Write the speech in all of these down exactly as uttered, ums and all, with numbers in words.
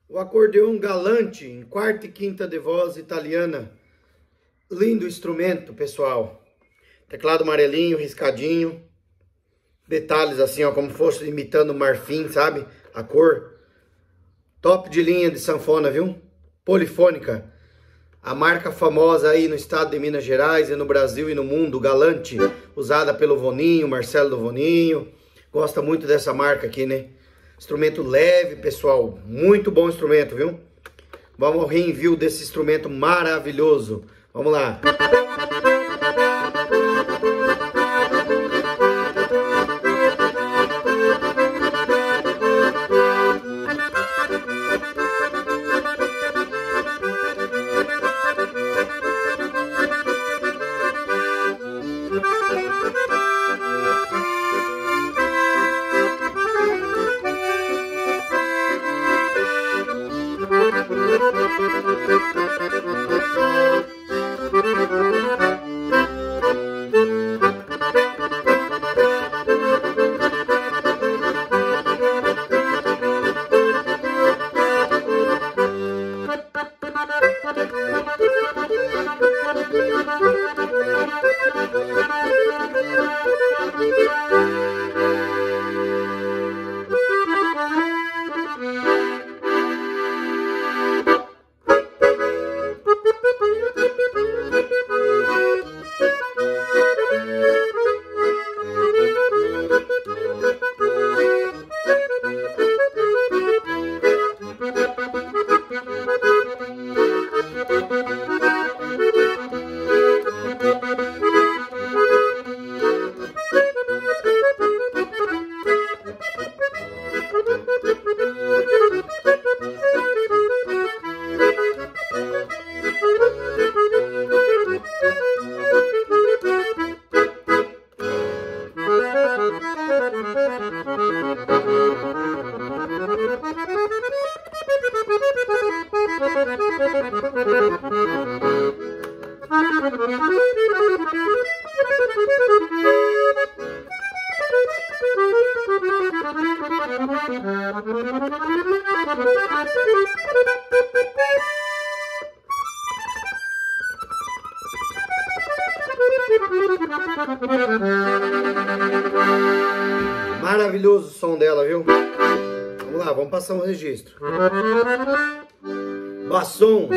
O acordeão Galante, em quarta e quinta de voz italiana. Lindo instrumento, pessoal. Teclado amarelinho, riscadinho. Detalhes assim, ó, como fosse imitando marfim, sabe? A cor. Top de linha de sanfona, viu? Polifônica. A marca famosa aí no estado de Minas Gerais e no Brasil e no mundo, Galante. Usada pelo Voninho, Marcelo do Voninho. Gosta muito dessa marca aqui, né? Instrumento leve, pessoal. Muito bom instrumento, viu? Vamos ao reenvio desse instrumento maravilhoso. Vamos lá. Maravilhoso o som dela, viu? Vamos lá, vamos passar um registro. Bassom.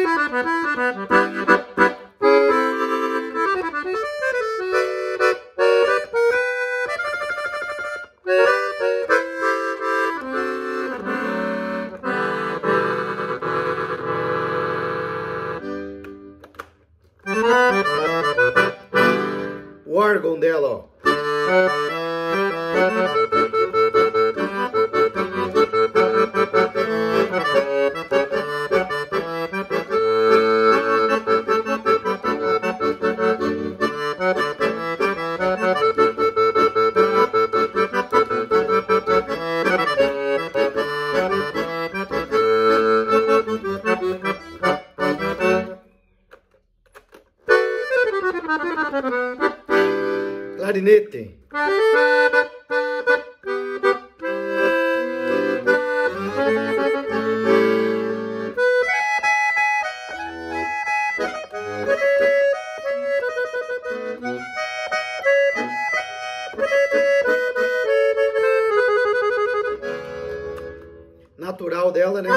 O órgão dela, ó. Clarinete. Natural dela, né?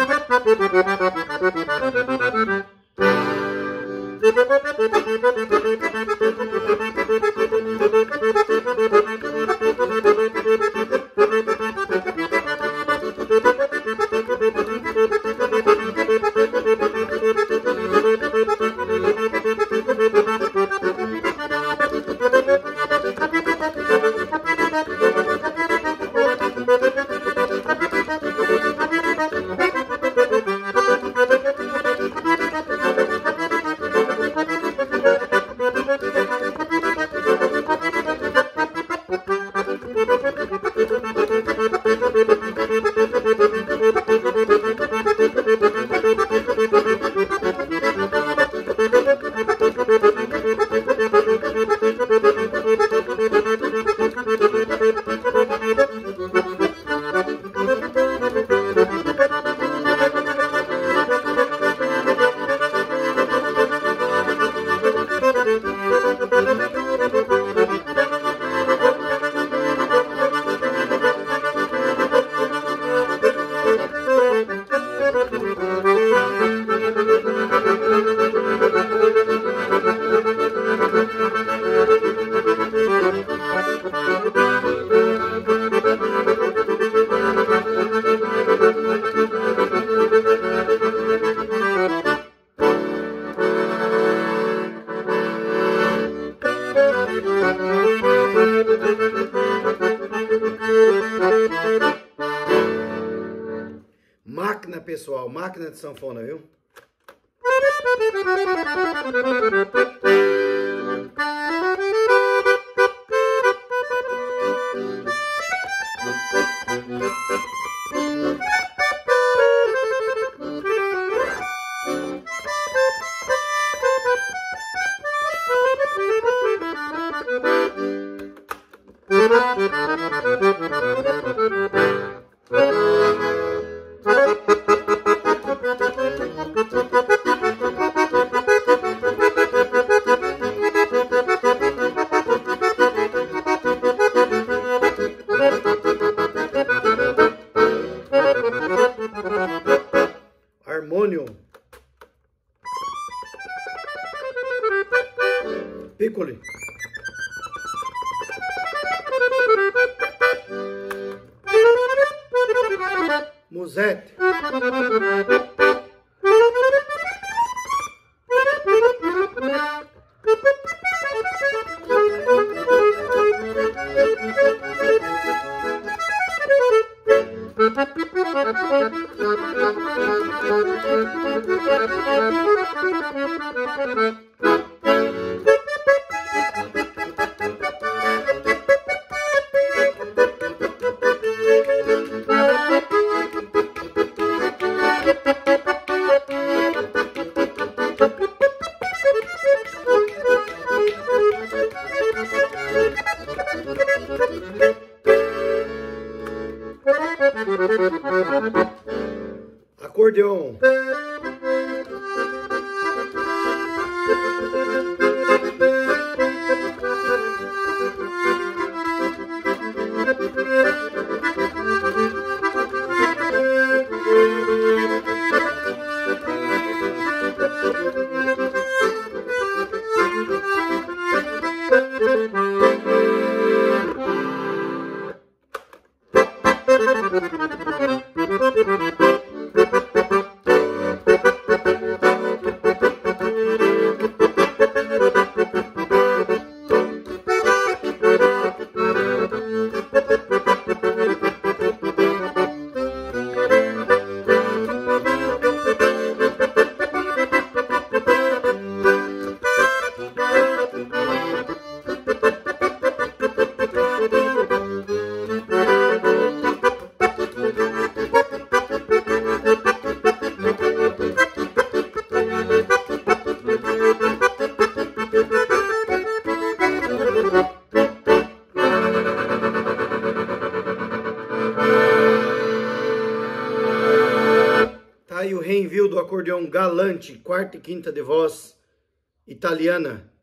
Máquina, pessoal, máquina de sanfona, viu? Harmônio. Piccoli. Musette. Acordeon. Tá aí o reenvio do acordeão Galante, quarta e quinta de voz italiana.